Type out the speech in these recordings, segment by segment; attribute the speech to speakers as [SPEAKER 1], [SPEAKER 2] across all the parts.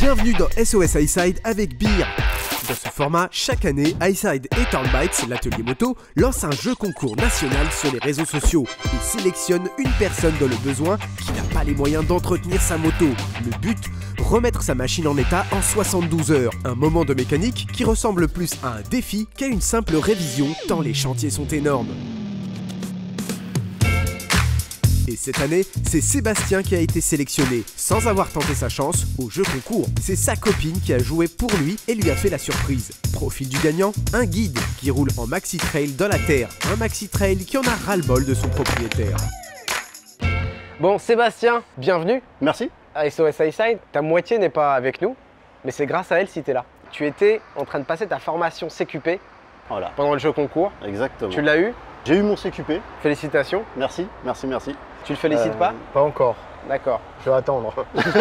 [SPEAKER 1] Bienvenue dans SOS Highside avec Beer. Dans ce format, chaque année, Highside et Turnbikes, l'atelier moto, lance un jeu concours national sur les réseaux sociaux et sélectionne une personne dans le besoin qui n'a pas les moyens d'entretenir sa moto. Le but, remettre sa machine en état en 72 heures. Un moment de mécanique qui ressemble plus à un défi qu'à une simple révision tant les chantiers sont énormes. Et cette année, c'est Sébastien qui a été sélectionné. Sans avoir tenté sa chance, au jeu concours, c'est sa copine qui a joué pour lui et lui a fait la surprise. Profil du gagnant, un guide qui roule en maxi trail dans la terre. Un maxi trail qui en a ras-le-bol de son propriétaire.
[SPEAKER 2] Bon, Sébastien, bienvenue.
[SPEAKER 3] Merci.
[SPEAKER 2] À SOS Highside. Ta moitié n'est pas avec nous, mais c'est grâce à elle si tu es là. Tu étais en train de passer ta formation CQP
[SPEAKER 3] Voilà.
[SPEAKER 2] pendant le jeu concours.
[SPEAKER 3] Exactement.
[SPEAKER 2] Tu l'as eu.
[SPEAKER 3] J'ai eu mon CQP.
[SPEAKER 2] Félicitations.
[SPEAKER 3] Merci, merci, merci.
[SPEAKER 2] Tu le félicites pas?
[SPEAKER 4] Pas encore.
[SPEAKER 2] D'accord.
[SPEAKER 4] Je vais attendre.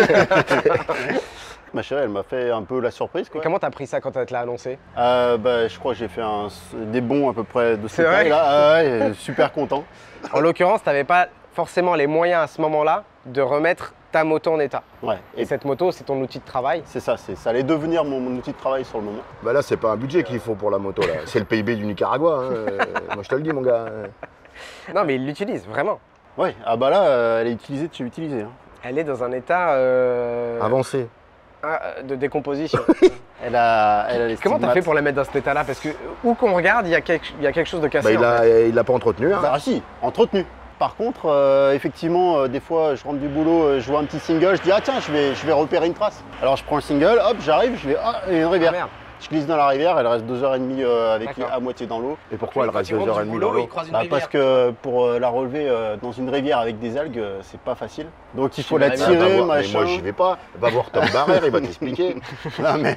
[SPEAKER 3] Ma chérie, elle m'a fait un peu la surprise, quoi.
[SPEAKER 2] Et comment t'as pris ça quand elle te l'a annoncé?
[SPEAKER 3] Je crois que j'ai fait des bons à peu près de
[SPEAKER 2] C'est
[SPEAKER 3] cette
[SPEAKER 2] vrai
[SPEAKER 3] taille-là. Ouais, super content.
[SPEAKER 2] En l'occurrence, t'avais pas forcément les moyens à ce moment-là de remettre ta moto en état.
[SPEAKER 3] Ouais.
[SPEAKER 2] Et cette moto, c'est ton outil de travail.
[SPEAKER 3] C'est ça, ça allait devenir mon outil de travail sur le moment.
[SPEAKER 4] Bah là, c'est pas un budget qu'il faut pour la moto, là. C'est le PIB du Nicaragua, hein. Moi, je te le dis, mon gars.
[SPEAKER 2] Non, mais il l'utilise, vraiment.
[SPEAKER 3] Ouais, ah bah là, elle est utilisée de chez utilisée. Hein.
[SPEAKER 2] Elle est dans un état
[SPEAKER 4] Avancé.
[SPEAKER 2] de décomposition.
[SPEAKER 3] Elle a les
[SPEAKER 2] Comment t'as
[SPEAKER 3] stigmates.
[SPEAKER 2] fait pour la mettre dans cet état-là? Parce que où qu'on regarde, il y a quelque chose de cassé.
[SPEAKER 4] Bah,
[SPEAKER 2] en fait.
[SPEAKER 4] il l'a pas entretenu, hein.
[SPEAKER 3] Ah si, entretenu. Par contre, effectivement, des fois, je rentre du boulot, je vois un petit single, je dis ah tiens, je vais repérer une trace. Alors je prends le single, hop, j'arrive, je vais il y a une rivière.
[SPEAKER 2] Ah, merde.
[SPEAKER 3] Je glisse dans la rivière, elle reste 2h30 avec
[SPEAKER 2] D'accord.
[SPEAKER 3] à moitié dans l'eau.
[SPEAKER 4] Et pourquoi elle reste
[SPEAKER 2] Quand il rentre
[SPEAKER 4] 2h30
[SPEAKER 2] du
[SPEAKER 4] dans
[SPEAKER 2] boulot,
[SPEAKER 4] l'eau?
[SPEAKER 2] il croise une
[SPEAKER 3] Bah,
[SPEAKER 2] rivière.
[SPEAKER 3] parce que pour la relever dans une rivière avec des algues, c'est pas facile. Donc il faut
[SPEAKER 2] la
[SPEAKER 3] la
[SPEAKER 2] rivière,
[SPEAKER 3] tirer,
[SPEAKER 4] Mais
[SPEAKER 3] machin.
[SPEAKER 4] moi, j'y vais pas. Va voir Tom Barrère, il va t'expliquer.
[SPEAKER 3] Non mais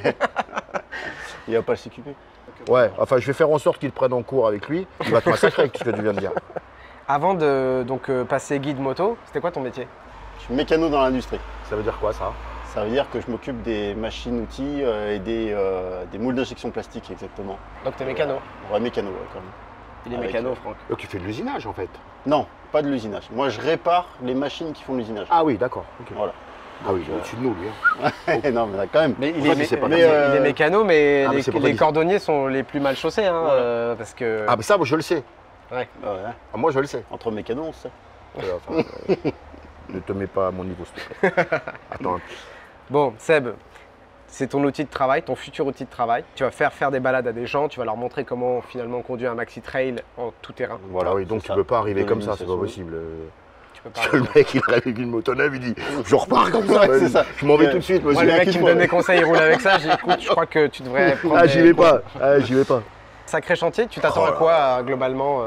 [SPEAKER 3] il va pas le s'occuper.
[SPEAKER 4] Ouais, enfin, je vais faire en sorte qu'il te prenne en cours avec lui. Il va te massacrer avec tout ce que tu viens de dire.
[SPEAKER 2] Avant de passer guide moto, c'était quoi ton métier?
[SPEAKER 3] Je suis mécano dans l'industrie.
[SPEAKER 4] Ça veut dire quoi, ça?
[SPEAKER 3] Ça veut dire que je m'occupe des machines-outils et des moules d'injection plastique exactement.
[SPEAKER 2] Donc t'es mécano.
[SPEAKER 3] Ouais, mécano, ouais, quand même.
[SPEAKER 2] Il est
[SPEAKER 3] Avec,
[SPEAKER 2] mécano, Franck.
[SPEAKER 4] Donc, tu fais de l'usinage, en fait.
[SPEAKER 3] Non, pas de l'usinage. Moi, je répare les machines qui font l'usinage.
[SPEAKER 4] Ah oui, d'accord. Ok.
[SPEAKER 3] Voilà.
[SPEAKER 4] Ah oui, il est au-dessus de nous, lui. Hein.
[SPEAKER 3] Non, mais quand même.
[SPEAKER 2] Mais il,
[SPEAKER 4] Pourquoi
[SPEAKER 2] est,
[SPEAKER 4] tu sais pas
[SPEAKER 2] mais,
[SPEAKER 4] dire
[SPEAKER 2] il est mécano, mais
[SPEAKER 4] Ah, mais c'est pour ça
[SPEAKER 2] les
[SPEAKER 4] qu'il-
[SPEAKER 2] cordonniers sont les plus mal chaussés, hein,
[SPEAKER 3] Voilà.
[SPEAKER 2] parce que.
[SPEAKER 4] Ah, bah ça, moi, je le sais.
[SPEAKER 2] Ouais.
[SPEAKER 3] Ouais.
[SPEAKER 4] Ah, moi, je le sais.
[SPEAKER 3] Entre mécanos, on sait.
[SPEAKER 4] Enfin, ne te mets pas à mon niveau, s'il te plaît. Attends.
[SPEAKER 2] Bon, Seb, c'est ton outil de travail, ton futur outil de travail. Tu vas faire des balades à des gens, tu vas leur montrer comment finalement conduire un maxi trail en tout terrain.
[SPEAKER 3] Voilà,
[SPEAKER 4] Ah oui, donc
[SPEAKER 3] c'est
[SPEAKER 4] tu
[SPEAKER 3] ça.
[SPEAKER 4] peux pas arriver
[SPEAKER 3] De
[SPEAKER 4] comme ça, c'est pas
[SPEAKER 3] l'initiation.
[SPEAKER 4] possible.
[SPEAKER 2] Tu peux
[SPEAKER 4] Parce que le mec, il arrive avec une moto neuve, il dit je repars comme ça,
[SPEAKER 3] Ouais,
[SPEAKER 4] vas-y.
[SPEAKER 3] c'est ça.
[SPEAKER 4] Je m'en vais
[SPEAKER 3] Ouais.
[SPEAKER 4] tout de suite,
[SPEAKER 2] Moi,
[SPEAKER 4] monsieur.
[SPEAKER 2] le mec
[SPEAKER 3] qui
[SPEAKER 2] qui
[SPEAKER 3] te
[SPEAKER 2] me donne
[SPEAKER 3] voit.
[SPEAKER 2] des conseils, il roule avec ça. J'ai dit, écoute, je crois que tu devrais prendre
[SPEAKER 4] Ah, j'y
[SPEAKER 2] des
[SPEAKER 4] vais
[SPEAKER 2] cours.
[SPEAKER 4] pas, ah, j'y vais pas.
[SPEAKER 2] Sacré chantier, tu t'attends
[SPEAKER 4] Oh
[SPEAKER 2] à
[SPEAKER 4] là
[SPEAKER 2] quoi globalement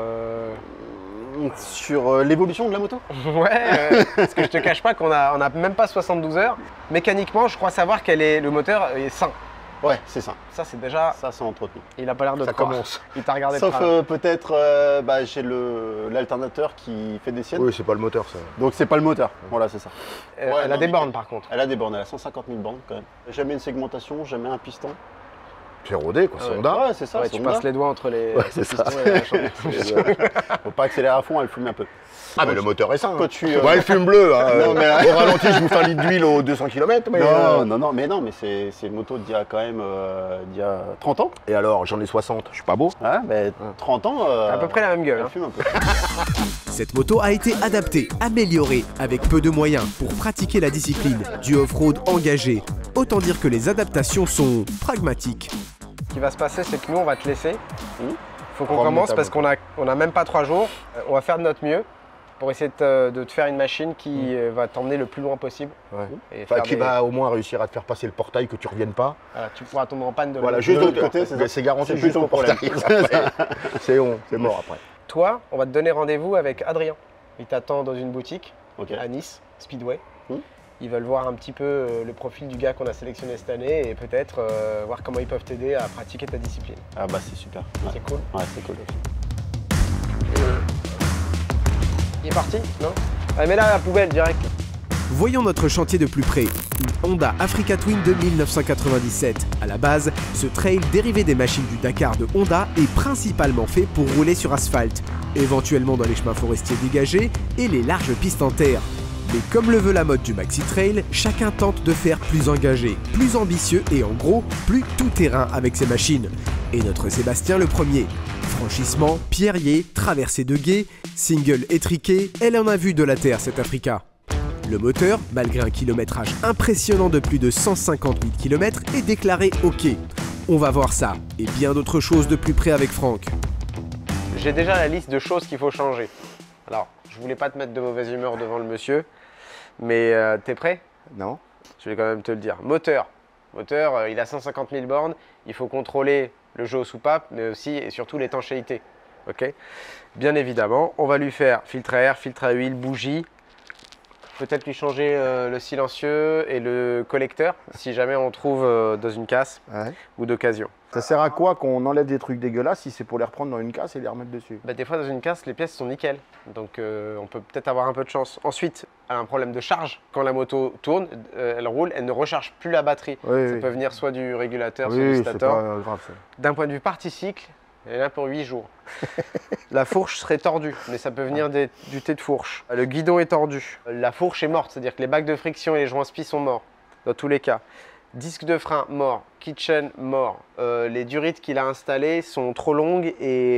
[SPEAKER 3] Sur l'évolution de la moto.
[SPEAKER 2] Ouais, parce que je te cache pas qu'on a même pas 72 heures. Mécaniquement, je crois savoir le moteur est sain.
[SPEAKER 3] Ouais, c'est ça.
[SPEAKER 2] Ça, c'est déjà.
[SPEAKER 3] Ça, c'est entretenu.
[SPEAKER 2] Il a pas l'air de
[SPEAKER 4] Ça
[SPEAKER 2] te croire.
[SPEAKER 4] commence.
[SPEAKER 2] Il t'a regardé de
[SPEAKER 3] Sauf
[SPEAKER 2] travers.
[SPEAKER 3] peut-être, j'ai l'alternateur qui fait des siennes.
[SPEAKER 4] Oui, c'est pas le moteur, ça.
[SPEAKER 3] Donc c'est pas le moteur. Voilà, c'est ça.
[SPEAKER 2] Elle
[SPEAKER 3] Ouais,
[SPEAKER 2] a
[SPEAKER 3] non,
[SPEAKER 2] des
[SPEAKER 3] mais-
[SPEAKER 2] bornes par contre.
[SPEAKER 3] Elle a des bornes, elle a 150 000 bornes quand même. Jamais une segmentation, jamais un piston.
[SPEAKER 4] C'est rodé, quoi, c'est
[SPEAKER 2] Ouais.
[SPEAKER 4] Honda.
[SPEAKER 3] Ouais, c'est ça.
[SPEAKER 2] Ouais,
[SPEAKER 3] c'est
[SPEAKER 2] tu
[SPEAKER 3] Honda.
[SPEAKER 2] passes les doigts entre les.
[SPEAKER 4] Ouais, c'est ça.
[SPEAKER 2] pistons et la chambre.
[SPEAKER 3] Faut pas accélérer à fond, elle fume un peu.
[SPEAKER 4] Ah, mais le moteur est sain.
[SPEAKER 3] Quand
[SPEAKER 4] Hein.
[SPEAKER 3] tu,
[SPEAKER 4] Ouais, il fume bleu. Hein.
[SPEAKER 3] Non, mais-
[SPEAKER 4] Au ralenti, je vous fais un litre d'huile aux 200 km. Mais
[SPEAKER 3] Non, mais c'est une moto d'il y a quand même d'il y a 30 ans.
[SPEAKER 4] Et alors, j'en ai 60, je suis pas beau.
[SPEAKER 3] Ouais, mais 30 ans.
[SPEAKER 2] À peu près la même gueule.
[SPEAKER 3] Elle
[SPEAKER 2] hein.
[SPEAKER 3] fume un peu.
[SPEAKER 1] Cette moto a été adaptée, améliorée, avec peu de moyens pour pratiquer la discipline, du off-road engagé. Autant dire que les adaptations sont pragmatiques.
[SPEAKER 2] Ce qui va se passer, c'est que nous, on va te laisser. Faut qu'on
[SPEAKER 4] Prends
[SPEAKER 2] commence
[SPEAKER 4] ta
[SPEAKER 2] parce qu'on a même pas 3 jours. On va faire de notre mieux pour essayer de te faire une machine qui va t'emmener le plus loin possible.
[SPEAKER 4] Ouais.
[SPEAKER 2] Et
[SPEAKER 4] Enfin,
[SPEAKER 2] faire
[SPEAKER 4] qui
[SPEAKER 2] des-
[SPEAKER 4] va au moins réussir à te faire passer le portail, que tu reviennes pas.
[SPEAKER 2] Voilà, tu pourras tomber en panne de
[SPEAKER 4] Voilà,
[SPEAKER 2] l'autre.
[SPEAKER 4] juste de
[SPEAKER 3] l'autre
[SPEAKER 4] l'autre
[SPEAKER 3] côté,
[SPEAKER 4] côté,
[SPEAKER 3] c'est ça.
[SPEAKER 4] c'est garanti
[SPEAKER 3] C'est
[SPEAKER 4] juste
[SPEAKER 3] plutôt
[SPEAKER 4] au
[SPEAKER 3] le problème.
[SPEAKER 4] portail. C'est mort après.
[SPEAKER 2] Toi, on va te donner rendez-vous avec Adrien. Il t'attend dans une boutique
[SPEAKER 3] Ok.
[SPEAKER 2] à Nice, Speedway.
[SPEAKER 3] Hmm.
[SPEAKER 2] Ils veulent voir un petit peu le profil du gars qu'on a sélectionné cette année et peut-être voir comment ils peuvent t'aider à pratiquer ta discipline.
[SPEAKER 3] Ah bah c'est super. Ouais,
[SPEAKER 2] C'est cool.
[SPEAKER 3] ouais, c'est cool.
[SPEAKER 2] Il est parti, non? Allez, mets-la à la poubelle direct.
[SPEAKER 1] Voyons notre chantier de plus près. Une Honda Africa Twin de 1997. À la base, ce trail dérivé des machines du Dakar de Honda est principalement fait pour rouler sur asphalte, éventuellement dans les chemins forestiers dégagés et les larges pistes en terre. Mais comme le veut la mode du Maxi Trail, chacun tente de faire plus engagé, plus ambitieux et en gros, plus tout-terrain avec ses machines. Et notre Sébastien le premier. Franchissement, pierrier, traversée de gué, single étriqué, elle en a vu de la terre cette Africa. Le moteur, malgré un kilométrage impressionnant de plus de 150 000 km, est déclaré OK. On va voir ça, et bien d'autres choses de plus près avec Franck.
[SPEAKER 2] J'ai déjà la liste de choses qu'il faut changer. Alors, je voulais pas te mettre de mauvaise humeur devant le monsieur, mais t'es prêt?
[SPEAKER 4] Non.
[SPEAKER 2] Je vais quand même te le dire. Moteur. Moteur, il a 150 000 bornes, il faut contrôler le jeu aux soupapes, mais aussi et surtout l'étanchéité. Ok. Bien évidemment, on va lui faire filtre à air, filtre à huile, bougie. Peut-être lui changer le silencieux et le collecteur, si jamais on trouve dans une casse ou d'occasion.
[SPEAKER 4] Ça sert à quoi qu'on enlève des trucs dégueulasses si c'est pour les reprendre dans une casse et les remettre dessus?
[SPEAKER 2] Bah, des fois, dans une casse, les pièces sont nickel. Donc, on peut peut-être avoir un peu de chance. Ensuite, elle a un problème de charge. Quand la moto tourne, elle roule, elle ne recharge plus la batterie. Ça peut venir soit du régulateur, soit du stator.
[SPEAKER 4] C'est pas grave, ça.
[SPEAKER 2] D'un point de vue partie cycle, elle est là pour 8 jours. La fourche serait tordue, mais ça peut venir du thé de fourche. Le guidon est tordu. La fourche est morte, c'est-à-dire que les bacs de friction et les joints spi sont morts, dans tous les cas. Disque de frein mort, kitchen mort. Les durites qu'il a installées sont trop longues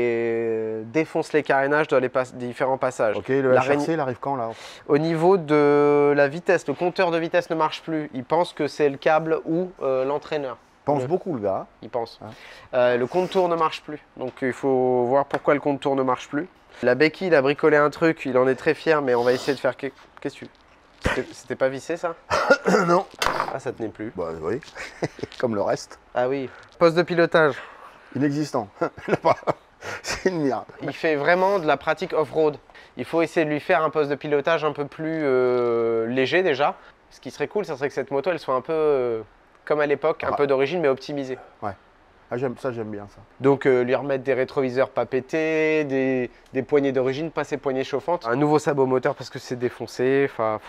[SPEAKER 2] et défoncent les carénages dans les différents passages.
[SPEAKER 4] Ok, le HRC, il arrive quand là?
[SPEAKER 2] Au niveau de la vitesse, le compteur de vitesse ne marche plus. Il pense que c'est le câble ou l'entraîneur.
[SPEAKER 4] Pense beaucoup le gars.
[SPEAKER 2] Il pense. Le contour ne marche plus. Donc il faut voir pourquoi le contour ne marche plus. La béquille, il a bricolé un truc, il en est très fier, mais on va essayer de faire... Qu'est-ce que tu... C'était pas vissé ça?
[SPEAKER 4] Non.
[SPEAKER 2] Ah, ça tenait plus.
[SPEAKER 4] Bah oui, comme le reste.
[SPEAKER 2] Ah oui. Poste de pilotage.
[SPEAKER 4] Inexistant. Là-bas. C'est une merde.
[SPEAKER 2] Il fait vraiment de la pratique off-road. Il faut essayer de lui faire un poste de pilotage un peu plus léger déjà. Ce qui serait cool, ça serait que cette moto, elle soit un peu comme à l'époque, un peu d'origine, mais optimisée.
[SPEAKER 4] Ouais. Ah, ça, j'aime bien ça.
[SPEAKER 2] Donc lui remettre des rétroviseurs pas pétés, des poignées d'origine, pas ces poignées chauffantes. Un nouveau sabot moteur parce que c'est défoncé. Enfin,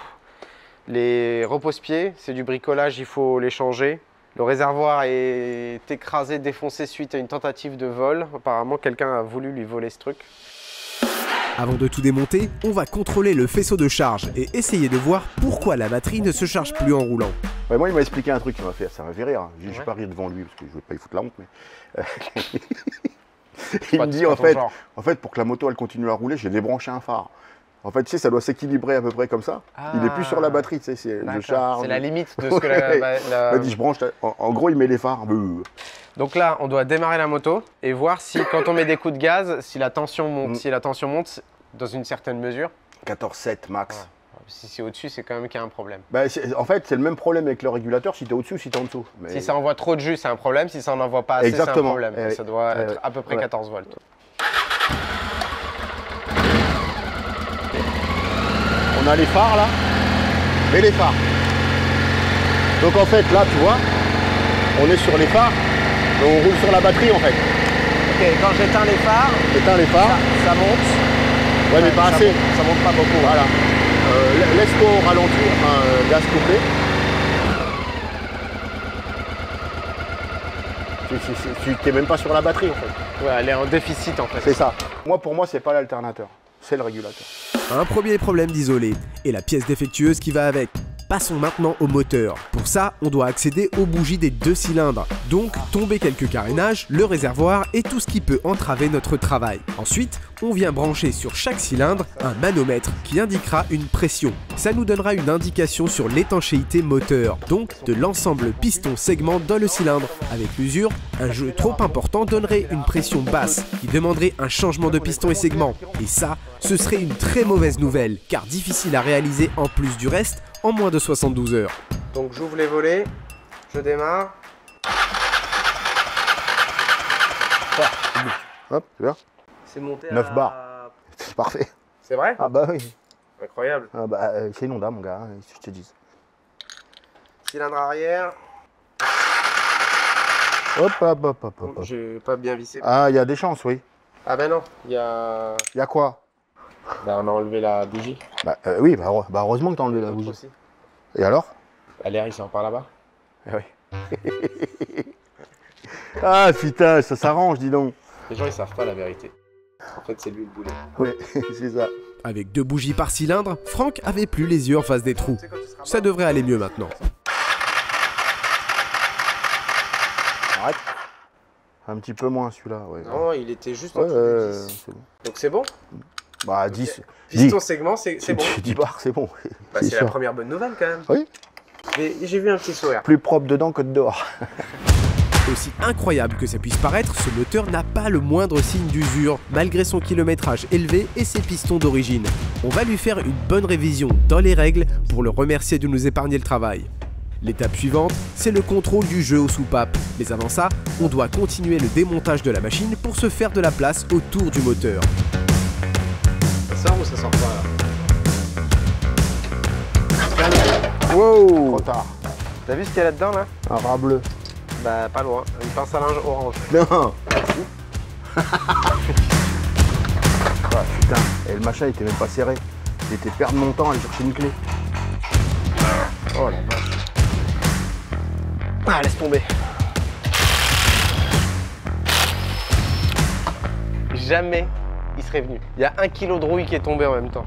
[SPEAKER 2] les repose-pieds, c'est du bricolage, il faut les changer. Le réservoir est écrasé, défoncé suite à une tentative de vol. Apparemment, quelqu'un a voulu lui voler ce truc.
[SPEAKER 1] Avant de tout démonter, on va contrôler le faisceau de charge et essayer de voir pourquoi la batterie ne se charge plus en roulant.
[SPEAKER 4] Ouais, moi, il m'a expliqué un truc qui m'a fait, ça m'a fait rire. Je ne vais pas rire devant lui parce que je ne veux pas y foutre la honte, mais... il me dit en fait, pour que la moto elle continue à rouler, j'ai débranché un phare. En fait, tu sais, ça doit s'équilibrer à peu près comme ça. Ah, il n'est plus sur la batterie, tu sais, je charge.
[SPEAKER 2] C'est la limite de ce que la...
[SPEAKER 4] Il m'a dit, je branche, en gros, il met les phares.
[SPEAKER 2] Donc là, on doit démarrer la moto et voir si, quand on met des coups de gaz, si la tension monte. Si la tension monte, dans une certaine mesure.
[SPEAKER 4] 14,7 max.
[SPEAKER 2] Ouais. Si c'est au-dessus, c'est quand même qu'il y a un problème.
[SPEAKER 4] Bah, en fait, c'est le même problème avec le régulateur si tu es au-dessus ou si tu es en dessous. Mais...
[SPEAKER 2] Si ça envoie trop de jus, c'est un problème. Si ça n'en envoie pas assez, c'est un problème. Ça doit être à peu près 14 volts.
[SPEAKER 4] On a les phares là, mais les phares. Donc en fait là tu vois, on est sur les phares, et on roule sur la batterie en fait.
[SPEAKER 2] Ok, quand j'éteins les phares, ça monte.
[SPEAKER 4] Ouais, mais pas assez.
[SPEAKER 2] Ça monte pas beaucoup.
[SPEAKER 4] Voilà. Laisse-toi au ralenti, enfin gaz coupé. Tu n'es même pas sur la batterie en fait.
[SPEAKER 2] Ouais, elle est en déficit en fait.
[SPEAKER 4] C'est ça. Pour moi c'est pas l'alternateur, c'est le régulateur.
[SPEAKER 1] Un premier problème d'isolé et la pièce défectueuse qui va avec. Passons maintenant au moteur. Pour ça, on doit accéder aux bougies des 2 cylindres. Donc, tomber quelques carénages, le réservoir et tout ce qui peut entraver notre travail. Ensuite, on vient brancher sur chaque cylindre un manomètre qui indiquera une pression. Ça nous donnera une indication sur l'étanchéité moteur, donc de l'ensemble piston-segment dans le cylindre. Avec l'usure, un jeu trop important donnerait une pression basse qui demanderait un changement de piston et segment. Et ça, ce serait une très mauvaise nouvelle, car difficile à réaliser en plus du reste, en moins de 72 heures.
[SPEAKER 2] Donc j'ouvre les volets, je démarre.
[SPEAKER 4] Hop, tu vois.
[SPEAKER 2] C'est monté
[SPEAKER 4] 9 bars. C'est parfait.
[SPEAKER 2] C'est vrai?
[SPEAKER 4] Ah bah oui.
[SPEAKER 2] Incroyable.
[SPEAKER 4] Ah bah c'est une Honda mon gars, si je te dis.
[SPEAKER 2] Cylindre arrière.
[SPEAKER 4] Hop, hop, hop, hop, hop.
[SPEAKER 2] J'ai pas bien vissé.
[SPEAKER 4] Ah, il y a des chances, oui.
[SPEAKER 2] Ah ben non, il y a...
[SPEAKER 4] Il y a quoi?
[SPEAKER 2] Bah, on a enlevé la bougie.
[SPEAKER 4] Oui, heureusement que tu as enlevé la bougie. Aussi. Et alors?
[SPEAKER 2] L'air, il sort par là-bas.
[SPEAKER 4] Oui. Ah putain, ça s'arrange, dis donc.
[SPEAKER 2] Les gens, ils savent pas la vérité. En fait, c'est lui le boulet.
[SPEAKER 4] Oui, c'est ça.
[SPEAKER 1] Avec 2 bougies par cylindre, Franck avait plus les yeux en face des trous. Ça devrait aller mieux maintenant.
[SPEAKER 4] Arrête. Un petit peu moins celui-là. Ouais.
[SPEAKER 2] Non, il était juste en dessous du 10.
[SPEAKER 4] C'est bon.
[SPEAKER 2] Donc c'est bon?
[SPEAKER 4] Bah 10.
[SPEAKER 2] Piston segment, c'est bon.
[SPEAKER 4] 10 bars, c'est bon.
[SPEAKER 2] Bah, c'est la première bonne nouvelle quand même.
[SPEAKER 4] Oui.
[SPEAKER 2] J'ai vu un petit sourire.
[SPEAKER 4] Plus propre dedans que dehors.
[SPEAKER 1] Aussi incroyable que ça puisse paraître, ce moteur n'a pas le moindre signe d'usure, malgré son kilométrage élevé et ses pistons d'origine. On va lui faire une bonne révision dans les règles pour le remercier de nous épargner le travail. L'étape suivante, c'est le contrôle du jeu aux soupapes. Mais avant ça, on doit continuer le démontage de la machine pour se faire de la place autour du moteur.
[SPEAKER 2] Ça sort ou ça sort pas là?
[SPEAKER 4] Wow. Trop tard.
[SPEAKER 2] T'as vu ce qu'il y a là-dedans là?
[SPEAKER 4] Un rat bleu.
[SPEAKER 2] Bah pas loin, une pince à linge orange.
[SPEAKER 4] Non. Ah, putain, et le machin il était même pas serré. J'ai été perdre mon temps à aller chercher une clé.
[SPEAKER 2] Oh la vache. Ah laisse tomber. Jamais il serait venu. Il y a 1 kilo de rouille qui est tombé en même temps.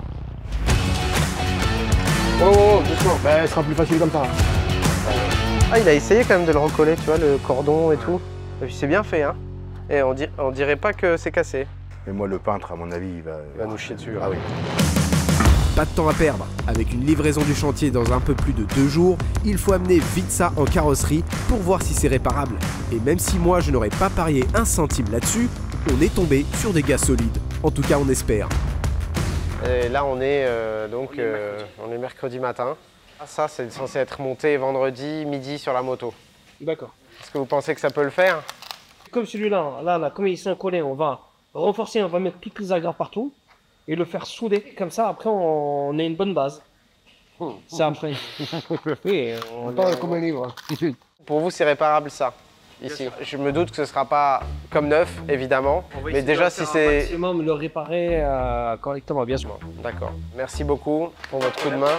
[SPEAKER 2] Oh, doucement.
[SPEAKER 4] Bah, ce sera plus facile comme ça.
[SPEAKER 2] Ah, il a essayé quand même de le recoller, tu vois, le cordon et tout. C'est bien fait, hein. Et on dirait pas que c'est cassé.
[SPEAKER 4] Mais moi, le peintre, à mon avis, il
[SPEAKER 2] va nous chier dessus.
[SPEAKER 4] Ah oui.
[SPEAKER 1] Pas de temps à perdre. Avec une livraison du chantier dans un peu plus de 2 jours, il faut amener vite ça en carrosserie pour voir si c'est réparable. Et même si moi je n'aurais pas parié un centime là-dessus, on est tombé sur des gars solides. En tout cas, on espère.
[SPEAKER 2] Et là, on est mercredi matin. Ça, c'est censé être monté vendredi midi sur la moto.
[SPEAKER 5] D'accord.
[SPEAKER 2] Est-ce que vous pensez que ça peut le faire?
[SPEAKER 5] Comme celui-là, là, comme il s'est collé, on va renforcer, on va mettre toutes les agrafes partout et le faire souder. Comme ça, après, on a une bonne base. Ça, après, on parle comme un livre.
[SPEAKER 2] Pour vous, c'est réparable ça, ici? Je me doute que ce ne sera pas comme neuf, évidemment. Mais déjà, si c'est...
[SPEAKER 5] maximum le réparer correctement, bien sûr.
[SPEAKER 2] D'accord. Merci beaucoup pour votre coup de main.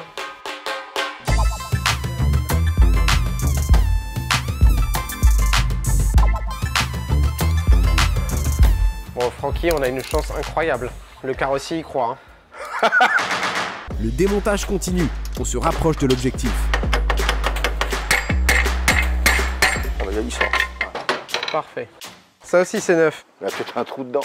[SPEAKER 2] Bon, Francky, on a une chance incroyable. Le carrossier y croit. Hein.
[SPEAKER 1] Le démontage continue. On se rapproche de l'objectif.
[SPEAKER 4] On va y sort.
[SPEAKER 2] Parfait. Ça aussi, c'est neuf.
[SPEAKER 4] Il y a peut-être un trou dedans.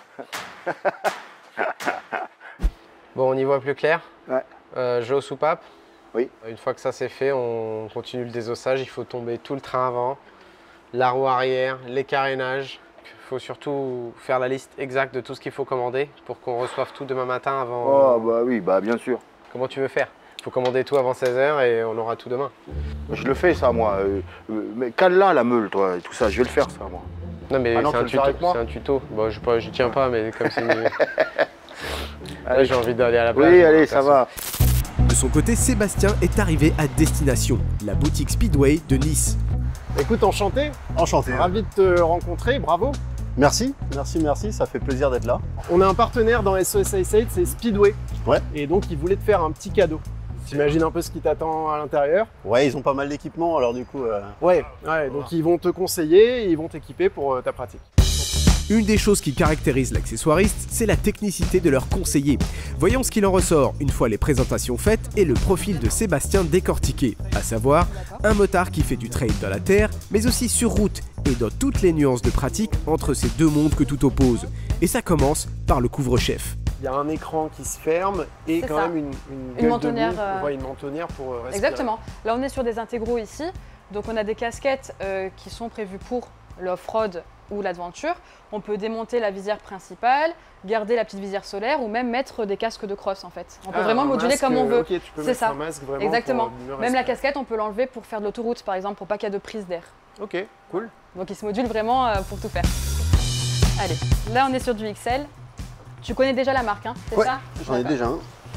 [SPEAKER 2] Bon, on y voit plus clair.
[SPEAKER 4] Ouais.
[SPEAKER 2] Jeu aux soupapes.
[SPEAKER 4] Oui.
[SPEAKER 2] Une fois que ça c'est fait, on continue le désossage. Il faut tomber tout le train avant, la roue arrière, les carénages. Il faut surtout faire la liste exacte de tout ce qu'il faut commander pour qu'on reçoive tout demain matin avant...
[SPEAKER 4] Oh bah oui, bah bien sûr.
[SPEAKER 2] Comment tu veux faire? Il faut commander tout avant 16 h et on aura tout demain.
[SPEAKER 4] Je le fais ça moi. Mais cale là la meule toi et tout ça, je vais le faire ça moi.
[SPEAKER 2] Non mais
[SPEAKER 4] non,
[SPEAKER 2] c'est un tuto. Bon, je tiens pas mais comme c'est... Allez, j'ai envie d'aller à la plage.
[SPEAKER 4] Oui, allez, ça va.
[SPEAKER 1] De son côté, Sébastien est arrivé à destination, la boutique Speedway de Nice.
[SPEAKER 3] Écoute, enchanté.
[SPEAKER 6] Enchanté.
[SPEAKER 3] Ravi de te rencontrer, bravo.
[SPEAKER 6] Merci, merci, ça fait plaisir d'être là.
[SPEAKER 3] On a un partenaire dans SOS Eyesight, c'est Speedway.
[SPEAKER 6] Ouais.
[SPEAKER 3] Et donc, ils voulaient te faire un petit cadeau. T'imagines un peu ce qui t'attend à l'intérieur?
[SPEAKER 6] Ouais, ils ont pas mal d'équipements, alors du coup...
[SPEAKER 3] Ouais, donc ils vont te conseiller et ils vont t'équiper pour ta pratique.
[SPEAKER 1] Une des choses qui caractérise l'accessoiriste, c'est la technicité de leurs conseillers. Voyons ce qu'il en ressort une fois les présentations faites et le profil de Sébastien décortiqué, à savoir un motard qui fait du trail dans la terre, mais aussi sur route et dans toutes les nuances de pratique entre ces deux mondes que tout oppose. Et ça commence par le couvre-chef.
[SPEAKER 3] Il y a un écran qui se ferme et quand même
[SPEAKER 7] une mentonnière.
[SPEAKER 3] Une mentonnière pour respirer.
[SPEAKER 7] Exactement. Là, on est sur des intégraux ici. Donc, on a des casquettes qui sont prévues pour l'off-road ou l'aventure. On peut démonter la visière principale, garder la petite visière solaire ou même mettre des casques de cross en fait. On peut vraiment moduler comme on veut.
[SPEAKER 3] Okay, tu peux mettre un masque vraiment.
[SPEAKER 7] Exactement. Même la casquette, on peut l'enlever pour faire de l'autoroute par exemple, pour pas qu'il y ait de prise d'air.
[SPEAKER 3] Ok, cool.
[SPEAKER 7] Donc il se module vraiment pour tout faire. Allez, là on est sur du XL. Tu connais déjà la marque, hein, c'est ça?
[SPEAKER 6] J'en ai déjà un.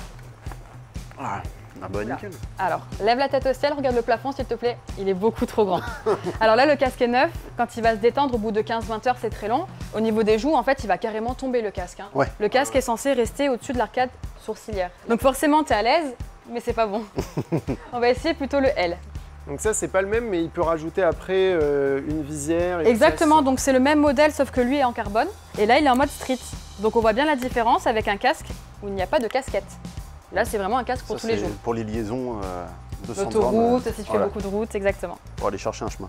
[SPEAKER 4] Ah bah nickel.
[SPEAKER 7] Alors, lève la tête au ciel, regarde le plafond s'il te plaît, il est beaucoup trop grand. Alors là, le casque est neuf, quand il va se détendre au bout de 15-20 heures, c'est très long. Au niveau des joues, en fait, il va carrément tomber le casque. Hein.
[SPEAKER 6] Ouais.
[SPEAKER 7] Le casque est censé rester au-dessus de l'arcade sourcilière. Donc forcément, tu es à l'aise, mais c'est pas bon. On va essayer plutôt le L.
[SPEAKER 3] Donc ça, c'est pas le même, mais il peut rajouter après une visière.
[SPEAKER 7] Exactement, donc c'est le même modèle, sauf que lui est en carbone. Et là, il est en mode street. Donc on voit bien la différence avec un casque où il n'y a pas de casquette. Là, c'est vraiment un casque pour tous les jours.
[SPEAKER 3] Pour les liaisons de
[SPEAKER 7] l'autoroute, si tu fais beaucoup de routes, exactement.
[SPEAKER 3] Pour aller chercher un chemin.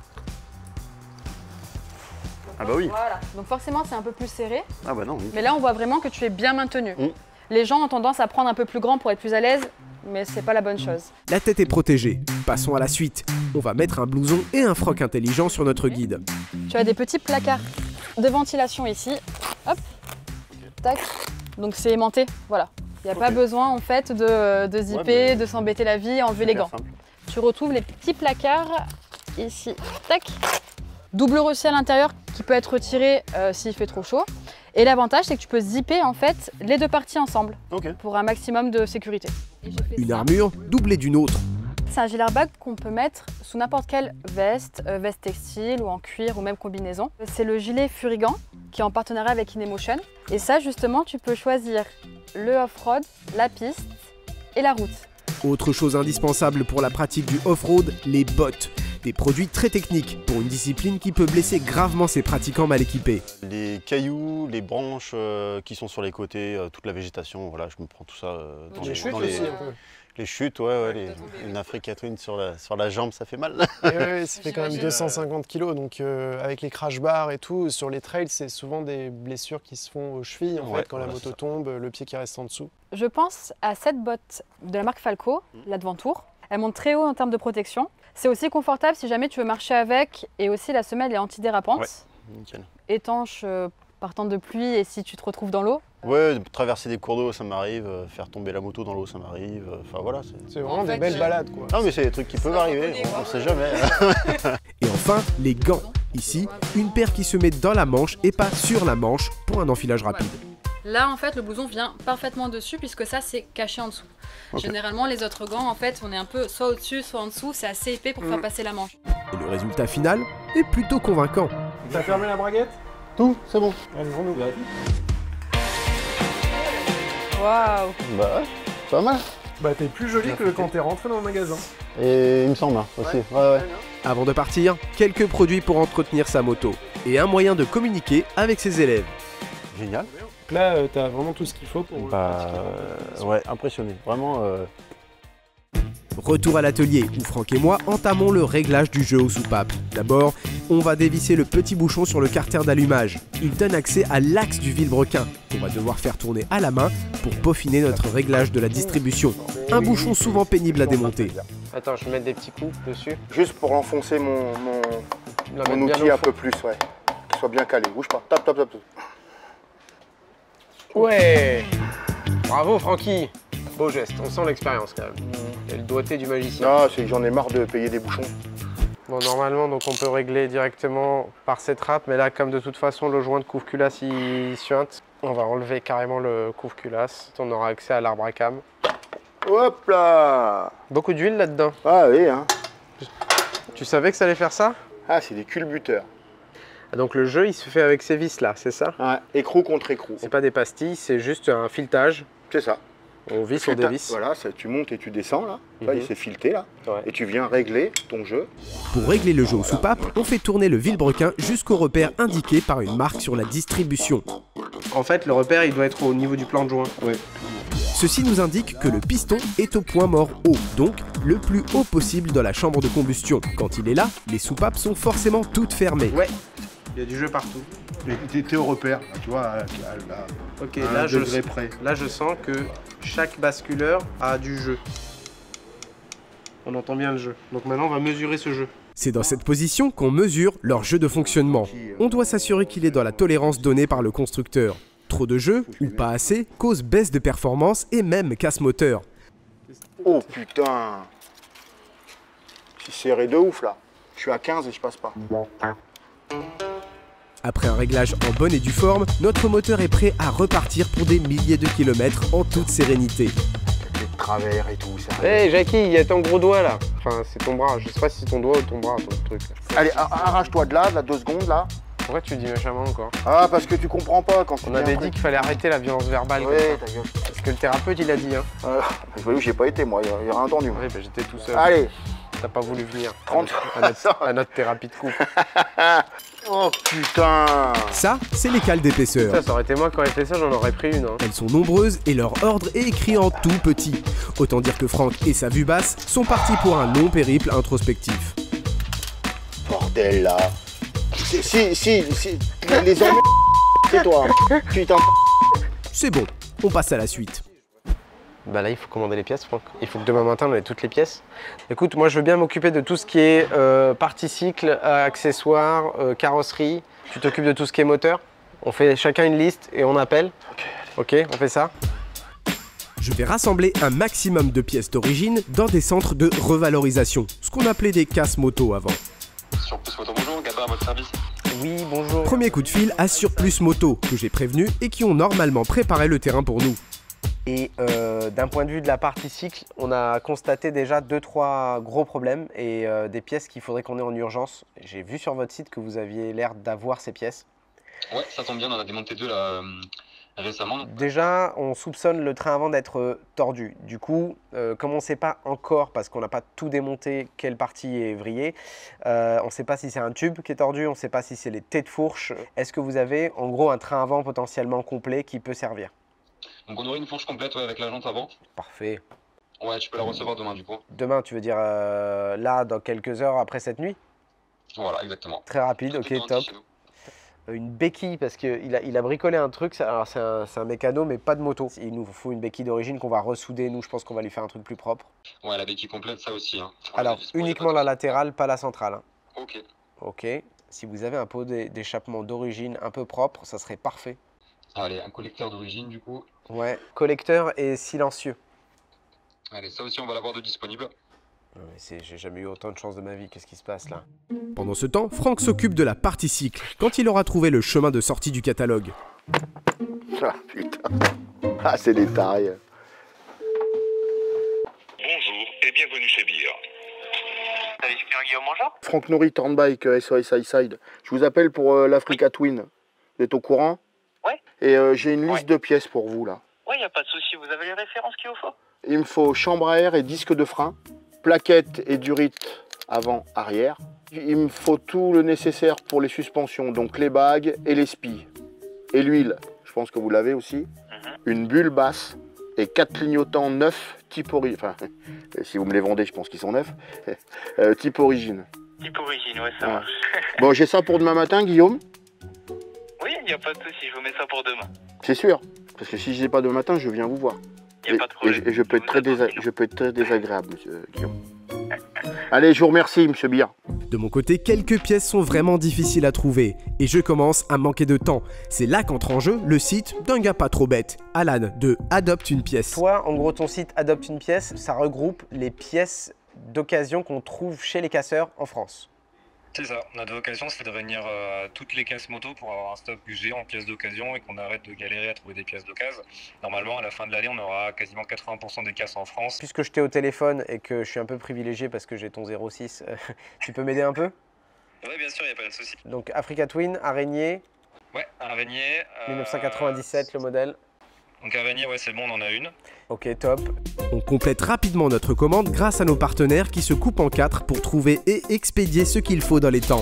[SPEAKER 3] Ah bah oui.
[SPEAKER 7] Voilà. Donc forcément, c'est un peu plus serré.
[SPEAKER 3] Ah bah non, oui.
[SPEAKER 7] Mais là, on voit vraiment que tu es bien maintenu. Les gens ont tendance à prendre un peu plus grand pour être plus à l'aise, mais c'est pas la bonne chose.
[SPEAKER 1] La tête est protégée. Passons à la suite. On va mettre un blouson et un froc intelligent sur notre guide.
[SPEAKER 7] Tu as des petits placards de ventilation ici. Hop. Tac. Donc c'est aimanté, voilà. Il n'y a pas besoin en fait de zipper, de s'embêter la vie, enlever les gants.
[SPEAKER 3] Simple.
[SPEAKER 7] Tu retrouves les petits placards ici. Tac. Double reçu à l'intérieur qui peut être retiré s'il fait trop chaud. Et l'avantage, c'est que tu peux zipper en fait les deux parties ensemble pour un maximum de sécurité.
[SPEAKER 1] Une armure doublée d'une autre.
[SPEAKER 7] C'est un gilet airbag qu'on peut mettre sous n'importe quelle veste, veste textile ou en cuir ou même combinaison. C'est le gilet Furigan qui est en partenariat avec InEmotion. Et ça, justement, tu peux choisir le off-road, la piste et la route.
[SPEAKER 1] Autre chose indispensable pour la pratique du off-road, les bottes. Des produits très techniques pour une discipline qui peut blesser gravement ses pratiquants mal équipés.
[SPEAKER 3] Les cailloux, les branches qui sont sur les côtés, toute la végétation, voilà, je me prends tout ça dans
[SPEAKER 5] les chutes aussi, un peu.
[SPEAKER 3] Les chutes, une Africatwin sur la jambe, ça fait mal.
[SPEAKER 8] Ouais, ça fait quand même 250 kg, donc avec les crash bars et tout, sur les trails, c'est souvent des blessures qui se font aux chevilles, en fait, quand la moto tombe, le pied qui reste en dessous.
[SPEAKER 7] Je pense à cette botte de la marque Falco, la Devantour. Elle monte très haut en termes de protection. C'est aussi confortable si jamais tu veux marcher avec, et aussi la semelle est antidérapante,
[SPEAKER 3] nickel.
[SPEAKER 7] Étanche par temps de pluie et si tu te retrouves dans l'eau.
[SPEAKER 3] Ouais, traverser des cours d'eau, ça m'arrive, faire tomber la moto dans l'eau, ça m'arrive, enfin voilà.
[SPEAKER 8] C'est vraiment des belles balades, quoi.
[SPEAKER 3] Non mais c'est des trucs qui peuvent arriver, on sait jamais.
[SPEAKER 1] Et enfin, les gants. Ici, une paire qui se met dans la manche et pas sur la manche pour un enfilage rapide.
[SPEAKER 7] Là, en fait, le blouson vient parfaitement dessus puisque ça, c'est caché en dessous. Généralement, les autres gants, en fait, on est un peu soit au-dessus, soit en dessous, c'est assez épais pour faire passer la manche.
[SPEAKER 1] Et le résultat final est plutôt convaincant.
[SPEAKER 8] T'as fermé la braguette?
[SPEAKER 3] Tout, c'est bon.
[SPEAKER 8] Allez, on ouvre.
[SPEAKER 7] Waouh!
[SPEAKER 3] Bah ouais, pas mal.
[SPEAKER 8] Bah t'es plus jolie que quand t'es rentré dans le magasin.
[SPEAKER 3] Et il me semble aussi, ouais.
[SPEAKER 1] Avant de partir, quelques produits pour entretenir sa moto et un moyen de communiquer avec ses élèves.
[SPEAKER 3] Génial.
[SPEAKER 8] Donc là, t'as vraiment tout ce qu'il faut pour...
[SPEAKER 3] ouais, impressionné, vraiment...
[SPEAKER 1] Retour à l'atelier où Franck et moi entamons le réglage du jeu aux soupapes. D'abord, on va dévisser le petit bouchon sur le carter d'allumage. Il donne accès à l'axe du vilebrequin qu'on va devoir faire tourner à la main pour peaufiner notre réglage de la distribution. Un bouchon souvent pénible à démonter.
[SPEAKER 2] Attends, je vais mettre des petits coups dessus.
[SPEAKER 4] Juste pour enfoncer mon outil un peu plus, ouais. Qu'il soit bien calé. Bouge pas. Tape, tape, tape.
[SPEAKER 2] Ouais! Bravo Francky! Beau geste, on sent l'expérience quand même. Et le doigté du magicien.
[SPEAKER 4] Non, c'est que j'en ai marre de payer des bouchons.
[SPEAKER 2] Bon, normalement, donc on peut régler directement par cette râpe, mais là, comme de toute façon, le joint de couvre-culasse, il suinte, on va enlever carrément le couvre-culasse. On aura accès à l'arbre à cam.
[SPEAKER 4] Hop là!
[SPEAKER 2] Beaucoup d'huile là-dedans.
[SPEAKER 4] Ah oui, hein.
[SPEAKER 2] Tu savais que ça allait faire ça?
[SPEAKER 4] Ah, c'est des culbuteurs.
[SPEAKER 2] Donc le jeu, il se fait avec ces vis-là, c'est ça?
[SPEAKER 4] Ouais, écrou contre écrou.
[SPEAKER 2] C'est pas des pastilles, c'est juste un filetage.
[SPEAKER 4] C'est ça.
[SPEAKER 2] On visse sur des vis.
[SPEAKER 4] Voilà, ça, tu montes et tu descends là. Là, il s'est fileté là.
[SPEAKER 2] Ouais.
[SPEAKER 4] Et tu viens régler ton jeu.
[SPEAKER 1] Pour régler le jeu aux soupapes, on fait tourner le vilebrequin jusqu'au repère indiqué par une marque sur la distribution.
[SPEAKER 2] En fait, le repère, il doit être au niveau du plan de joint.
[SPEAKER 4] Oui.
[SPEAKER 1] Ceci nous indique que le piston est au point mort haut, donc le plus haut possible dans la chambre de combustion. Quand il est là, les soupapes sont forcément toutes fermées.
[SPEAKER 2] Ouais, il y a du jeu partout.
[SPEAKER 4] T'es au repère, tu vois,
[SPEAKER 2] Ok,
[SPEAKER 4] à
[SPEAKER 2] là
[SPEAKER 4] un
[SPEAKER 2] je,
[SPEAKER 4] degré près.
[SPEAKER 2] là je sens que chaque basculeur a du jeu. On entend bien le jeu. Donc maintenant on va mesurer ce jeu.
[SPEAKER 1] C'est dans cette position qu'on mesure leur jeu de fonctionnement. On doit s'assurer qu'il est dans la tolérance donnée par le constructeur. Trop de jeu, ou pas assez, cause baisse de performance et même casse moteur.
[SPEAKER 4] Oh putain! C'est serré de ouf là. Je suis à 15 et je passe pas.
[SPEAKER 1] Après un réglage en bonne et due forme, notre moteur est prêt à repartir pour des milliers de kilomètres en toute sérénité.
[SPEAKER 4] Les travers et tout, ça.
[SPEAKER 2] Hey Jackie, il y a ton gros doigt là. Enfin, c'est ton bras. Je sais pas si c'est ton doigt ou ton bras, ton truc. Là.
[SPEAKER 4] Allez, arrache-toi de là 2 secondes là.
[SPEAKER 2] Pourquoi tu dis méchamment encore?
[SPEAKER 4] Ah, parce que tu comprends pas quand
[SPEAKER 2] on avait dit qu'il fallait arrêter la violence verbale.
[SPEAKER 4] Ouais, ta gueule.
[SPEAKER 2] Parce que le thérapeute il a dit. Hein.
[SPEAKER 4] Je vois où j'ai pas été moi, il a rien entendu. Moi.
[SPEAKER 2] Oui, bah, j'étais tout seul.
[SPEAKER 4] Allez,
[SPEAKER 2] t'as pas voulu venir
[SPEAKER 4] 30
[SPEAKER 2] à notre thérapie de couple.
[SPEAKER 4] Oh putain.
[SPEAKER 1] Ça, c'est les cales d'épaisseur.
[SPEAKER 2] Ça aurait été moi qui aurais fait ça, j'en aurais pris une. Hein.
[SPEAKER 1] Elles sont nombreuses et leur ordre est écrit en tout petit. Autant dire que Franck et sa vue basse sont partis pour un long périple introspectif.
[SPEAKER 4] Bordel là. Si, les emmerdés, c'est toi. Putain.
[SPEAKER 1] C'est bon, on passe à la suite.
[SPEAKER 2] Bah là, il faut commander les pièces, Franck. Il faut que demain matin, on ait toutes les pièces. Écoute, moi, je veux bien m'occuper de tout ce qui est partie cycle, accessoires, carrosserie. Tu t'occupes de tout ce qui est moteur. On fait chacun une liste et on appelle. Ok, on fait ça.
[SPEAKER 1] Je vais rassembler un maximum de pièces d'origine dans des centres de revalorisation, ce qu'on appelait des casses moto avant.
[SPEAKER 9] Surplus Moto, bonjour, Gabin à votre service.
[SPEAKER 2] Oui, bonjour.
[SPEAKER 1] Premier coup de fil à Surplus Moto, que j'ai prévenu et qui ont normalement préparé le terrain pour nous.
[SPEAKER 2] Et d'un point de vue de la partie cycle, on a constaté déjà 2-3 gros problèmes et des pièces qu'il faudrait qu'on ait en urgence. J'ai vu sur votre site que vous aviez l'air d'avoir ces pièces.
[SPEAKER 9] Ouais, ça tombe bien, on en a démonté 2 là récemment.
[SPEAKER 2] Déjà, on soupçonne le train avant d'être tordu. Du coup, comme on ne sait pas encore, parce qu'on n'a pas tout démonté, quelle partie est vrillée, on ne sait pas si c'est un tube qui est tordu, on ne sait pas si c'est les têtes de fourche. Est-ce que vous avez en gros un train avant potentiellement complet qui peut servir?
[SPEAKER 9] Donc on aurait une fourche complète avec la jante avant.
[SPEAKER 2] Parfait.
[SPEAKER 9] Ouais, tu peux la recevoir demain du coup.
[SPEAKER 2] Demain, tu veux dire là, dans quelques heures après cette nuit?
[SPEAKER 9] Voilà, exactement.
[SPEAKER 2] Très rapide, ok, top. Une béquille, parce qu'il a bricolé un truc, alors c'est un mécano, mais pas de moto. Il nous faut une béquille d'origine qu'on va ressouder, nous, je pense qu'on va lui faire un truc plus propre.
[SPEAKER 9] Ouais, la béquille complète, ça aussi. Hein.
[SPEAKER 2] Alors, uniquement la latérale, pas la centrale. Hein.
[SPEAKER 9] Ok.
[SPEAKER 2] Ok. Si vous avez un pot d'échappement d'origine un peu propre, ça serait parfait.
[SPEAKER 9] Allez, un collecteur d'origine du coup.
[SPEAKER 2] Ouais, collecteur et silencieux.
[SPEAKER 9] Allez, ça aussi on va l'avoir de disponible.
[SPEAKER 2] J'ai jamais eu autant de chance de ma vie, qu'est-ce qui se passe là?
[SPEAKER 1] Pendant ce temps, Franck s'occupe de la partie cycle, quand il aura trouvé le chemin de sortie du catalogue.
[SPEAKER 4] Ah putain. Ah, c'est des tarés.
[SPEAKER 10] Bonjour et bienvenue chez Beer. Service client Guillaume, bonjour.
[SPEAKER 4] Franck Nourri, Turnbike, SOS Highside. Je vous appelle pour l'Africa Twin. Vous êtes au courant?
[SPEAKER 10] Ouais.
[SPEAKER 4] Et j'ai une liste de pièces pour vous là.
[SPEAKER 10] Ouais, y a pas de souci. Vous avez les références qu'il vous faut?
[SPEAKER 4] Il me faut chambre à air et disque de frein, plaquettes et durite avant-arrière. Il me faut tout le nécessaire pour les suspensions, donc les bagues et les spies. Et l'huile, je pense que vous l'avez aussi. Une bulle basse et 4 clignotants neufs type origine. Enfin, si vous me les vendez, je pense qu'ils sont neufs. Type origine.
[SPEAKER 10] Type origine, ouais, ça marche.
[SPEAKER 4] Bon, j'ai ça pour demain matin, Guillaume?
[SPEAKER 10] Oui, y a pas de souci. Je vous mets ça pour demain.
[SPEAKER 4] C'est sûr. Parce que si je n'ai pas demain matin, je viens vous voir.
[SPEAKER 10] Y a pas de problème.
[SPEAKER 4] Et je peux être très désagréable, monsieur Guillaume. Allez, je vous remercie, monsieur Beer.
[SPEAKER 1] De mon côté, quelques pièces sont vraiment difficiles à trouver, et je commence à manquer de temps. C'est là qu'entre en jeu le site d'un gars pas trop bête, Alan, de Adopte une pièce.
[SPEAKER 2] Toi, en gros, ton site Adopte une pièce, ça regroupe les pièces d'occasion qu'on trouve chez les casseurs en France.
[SPEAKER 11] C'est ça, notre vocation c'est de réunir toutes les caisses moto pour avoir un stock géant en pièces d'occasion et qu'on arrête de galérer à trouver des pièces d'occasion. Normalement à la fin de l'année on aura quasiment 80% des casses en France.
[SPEAKER 2] Puisque je t'ai au téléphone et que je suis un peu privilégié parce que j'ai ton 06, tu peux m'aider un peu?
[SPEAKER 11] Oui bien sûr, il n'y a pas de souci.
[SPEAKER 2] Donc Africa Twin, araignée.
[SPEAKER 11] Ouais, araignée.
[SPEAKER 2] 1997 le modèle.
[SPEAKER 11] Donc araignée, ouais c'est bon, on en a une.
[SPEAKER 2] Ok, top.
[SPEAKER 1] On complète rapidement notre commande grâce à nos partenaires qui se coupent en 4 pour trouver et expédier ce qu'il faut dans les temps.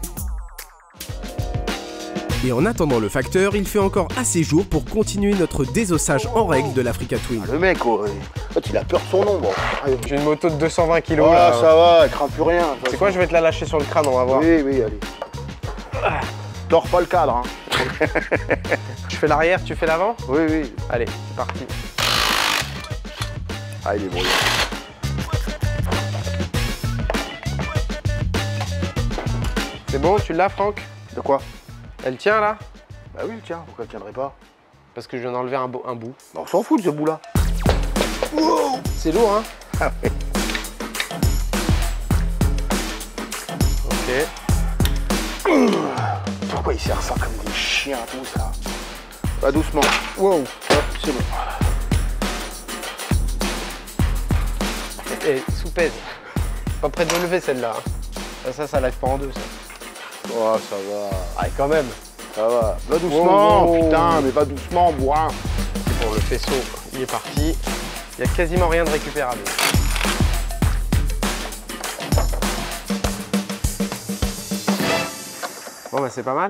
[SPEAKER 1] Et en attendant le facteur, il fait encore assez jour pour continuer notre désossage en règle de l'Africa Twin.
[SPEAKER 4] Le mec, il a peur de son ombre.
[SPEAKER 2] J'ai une moto de 220 kg
[SPEAKER 4] là.
[SPEAKER 2] là.
[SPEAKER 4] Ça va, elle craint plus rien.
[SPEAKER 2] C'est quoi, je vais te la lâcher sur le crâne, on va voir.
[SPEAKER 4] Oui, oui, allez. Tords pas le cadre, hein.
[SPEAKER 2] Je fais l'arrière, tu fais l'avant?
[SPEAKER 4] Oui, oui.
[SPEAKER 2] Allez, c'est parti.
[SPEAKER 4] Ah, il est brouillard.
[SPEAKER 2] C'est bon, tu l'as, Franck?
[SPEAKER 4] De quoi?
[SPEAKER 2] Elle tient, là?
[SPEAKER 4] Bah oui, tiens, pourquoi elle tiendrait pas?
[SPEAKER 2] Parce que je viens d'enlever un bout.
[SPEAKER 4] On s'en fout de ce bout-là.
[SPEAKER 2] Wow, c'est lourd, hein?
[SPEAKER 4] Ah oui.
[SPEAKER 2] Ok.
[SPEAKER 4] Pourquoi ils serrent ça comme des chiens, tout ça? Pas doucement. Wow, c'est bon.
[SPEAKER 2] Et sous-pèse. Pas près de lever celle-là. Ça lève pas en deux, ça.
[SPEAKER 4] Oh, ça va.
[SPEAKER 2] Ah, quand même.
[SPEAKER 4] Ça va. Va doucement,
[SPEAKER 2] wow.
[SPEAKER 4] Putain, mais va doucement, bourrin.
[SPEAKER 2] C'est bon, le faisceau, il est parti. Il n'y a quasiment rien de récupérable. ouais, c'est pas mal.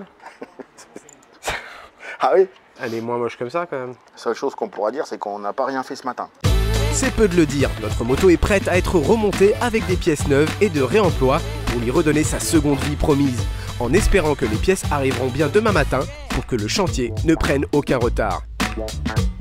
[SPEAKER 4] Ah oui?
[SPEAKER 2] Elle est moins moche comme ça quand même.
[SPEAKER 4] La seule chose qu'on pourra dire, c'est qu'on n'a pas rien fait ce matin.
[SPEAKER 1] C'est peu de le dire, notre moto est prête à être remontée avec des pièces neuves et de réemploi pour lui redonner sa seconde vie promise, en espérant que les pièces arriveront bien demain matin pour que le chantier ne prenne aucun retard.